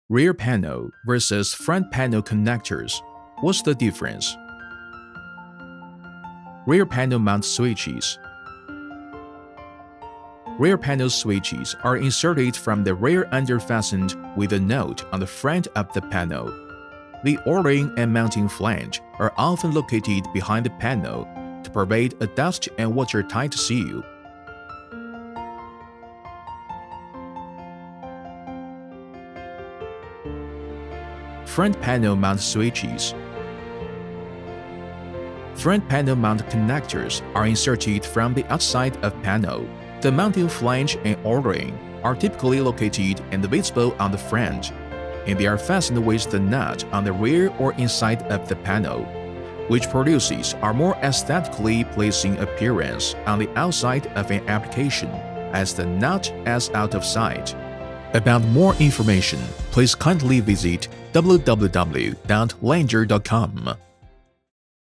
Rear panel versus front panel connectors. What's the difference? Rear panel mount switches. Rear panel switches are inserted from the rear under-fastened with a node on the front of the panel. The O-ring and mounting flange are often located behind the panel to provide a dust and watertight seal. Front panel mount switches. Front panel mount connectors are inserted from the outside of panel. The mounting flange and O-ring are typically located and visible on the front, and they are fastened with the nut on the rear or inside of the panel, which produces a more aesthetically pleasing appearance on the outside of an application, as the nut is out of sight. About more information, please kindly visit www.langir.com.